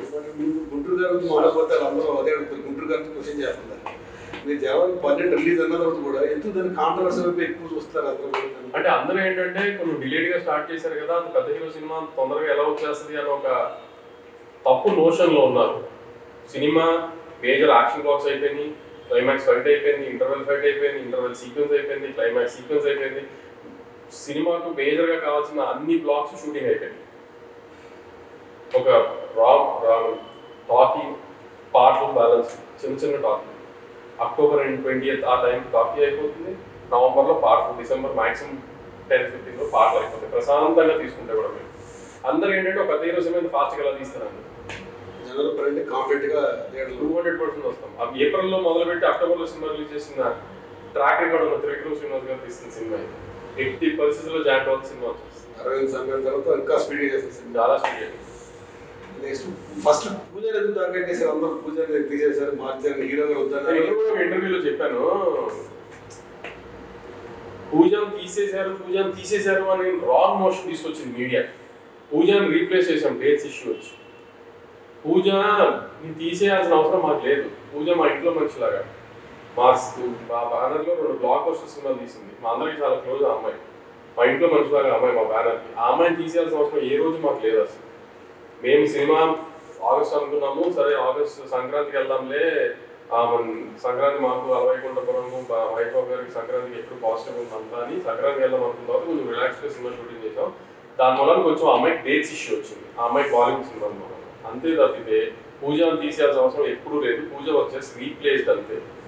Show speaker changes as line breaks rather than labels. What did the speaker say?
గుంటూరు గారు మాడపోతే అందరూ అదే అడుగుతారు. గుంటూరు గారితో క్వశ్చన్ చేస్తున్నారు. మీరు జనవరి 12 రిలీజ్ అన్న తర్వాత కూడా ఎందుకు దాన్ని కాంట్రవర్సీ వైపు ఎక్కువ చూస్తారు అందరూ?
అంటే అందరూ ఏంటంటే కొంచెం డిలేడ్ గా స్టార్ట్ చేశారు కదా, అంత పెద్ద హీరో సినిమా తొందరగా ఎలా వచ్చేస్తుంది అని ఒక తప్పు నోషన్ లో ఉన్నారు. సినిమా మేజర్ యాక్షన్ బ్లాక్స్ అయిపోయింది, క్లైమాక్స్ ఫైట్ అయిపోయింది, ఇంటర్వెల్ ఫైట్ అయిపోయింది, ఇంటర్వెల్ సీక్వెన్స్ అయిపోయింది, క్లైమాక్స్ సీక్వెన్స్ అయిపోయింది. సినిమాకు మేజర్ గా కావాల్సిన అన్ని బ్లాక్స్ షూటింగ్ అయిపోయింది. ఒక టాకీ పాటలు బ్యాలెన్స్ చిన్న చిన్న టాకీ అక్టోబర్ 20th ఆ టైం టాకీ అయిపోతుంది. నవంబర్లో పాటలు, డిసెంబర్ మాక్సిమం 10-15 పాటలు అయిపోతాయి. ప్రశాంతంగా తీసుకుంటే కూడా మీరు అందరూ ఏంటంటే ఒక 10 రోజు మీద ఫాస్ట్గా ఎలా తీస్తారండి. 200% వస్తాం. ఏప్రిల్లో మొదలుపెట్టి అక్టోబర్లో సినిమా రిలీజ్ చేసిన ట్రాక్ రికార్డ్ ఉన్న త్రివిక్రమ్ శ్రీనివాస్ గారు తీసిన సినిమా ఎట్టి పరిస్థితుల్లో జాంట్ సినిమా వచ్చేస్తుంది.
60 సంవత్సరాల తర్వాత ఇంకా స్పీడ్ చేసేస్తుంది.
చాలా స్పీడ్.
నెక్స్ట్ ఫస్ట్ పూజారి ఎందుకు టార్గెట్ చేశారు? అందరూ పూజారి తీసేశారు, మార్చారు, హీరోగా వద్దన్నారు.
నేను కూడా ఒక ఇంటర్వ్యూలో చెప్పాను, పూజను తీసేశారు అని రాంగ్ మోషన్ తీసుకొచ్చింది మీడియా. పూజను రీప్లేస్ చేసాం డేట్స్ ఇష్యూ వచ్చి. పూజ తీసేయాల్సిన అవసరం మాకు లేదు. పూజ మా ఇంట్లో మనిషిలాగా. మా బ్యానర్లో 2 బ్లాక్ బస్టర్ సినిమాలు తీసింది. మా అందరికీ చాలా క్లోజ్ ఆ అమ్మాయి. మా ఇంట్లో మనిషిలాగా అమ్మాయి మా బ్యానర్కి. ఆ అమ్మాయిని తీసేయాల్సిన అవసరం ఏ రోజు మాకు లేదు అసలు. మేము సినిమా ఆగస్ట్ అనుకున్నాము, సరే ఆగస్ట్ సంక్రాంతికి వెళ్దాంలే, సంక్రాంతి మాకు అలవైకుంఠపురము వైభవ్ గారికి సంక్రాంతికి ఎప్పుడు పాజిటివ్ ఉందంతా అని సంక్రాంతికి వెళ్దాం అనుకున్న తర్వాత కొంచెం రిలాక్స్గా సినిమా షూటింగ్ చేసాం. దానివల్ల కొంచెం అమ్మాయికి డేట్స్ ఇష్యూ వచ్చింది. ఆ అమ్మాయి కాలింగ్ సినిమా అంతే తప్పితే పూజను తీసేయాల్సిన అవసరం ఎప్పుడూ లేదు. పూజ వచ్చేసి రీప్లేస్డ్ అంతే.